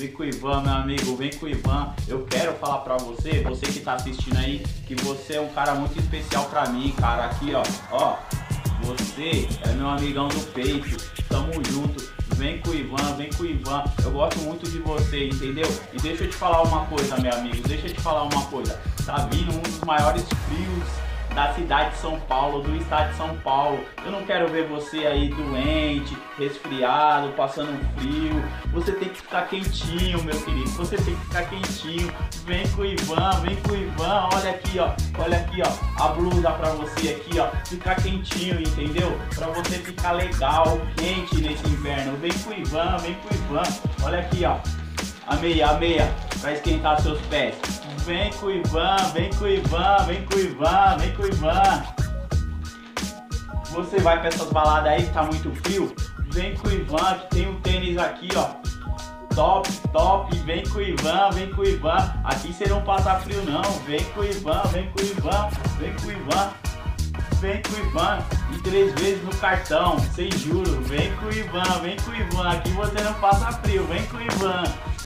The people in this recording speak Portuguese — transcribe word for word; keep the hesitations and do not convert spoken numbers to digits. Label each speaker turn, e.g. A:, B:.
A: vem com o Ivan, meu amigo, vem com o Ivan. Eu quero falar pra você, você que tá assistindo aí, que você é um cara muito especial pra mim, cara. Aqui, ó, ó, você é meu amigão do peito, tamo junto. Vem com o Ivan, vem com o Ivan. Eu gosto muito de você, entendeu? E deixa eu te falar uma coisa, meu amigo, deixa eu te falar uma coisa. Tá vindo um dos maiores frios da cidade de São Paulo, do estado de São Paulo. Eu não quero ver você aí doente, resfriado, passando frio. Você tem que ficar quentinho, meu querido. Você tem que ficar quentinho. Vem com o Ivan, vem com o Ivan. Olha aqui, ó. Olha aqui, ó. A blusa pra você aqui, ó. Ficar quentinho, entendeu? Pra você ficar legal, quente nesse inverno. Vem com o Ivan, vem com o Ivan. Olha aqui, ó. A meia, a meia, pra esquentar seus pés. Vem com o Ivan, vem com o Ivan, vem com o Ivan, vem com o Ivan. Você vai pra essas baladas aí que tá muito frio? Vem com o Ivan, que tem um tênis aqui, ó. Top, top, vem com o Ivan, vem com o Ivan. Aqui você não passa frio não. Vem com o Ivan, vem com o Ivan, vem com o Ivan. Vem com o Ivan e três vezes no cartão, sem juros. Vem com o Ivan, vem com o Ivan. Aqui você não passa frio, vem com o Ivan.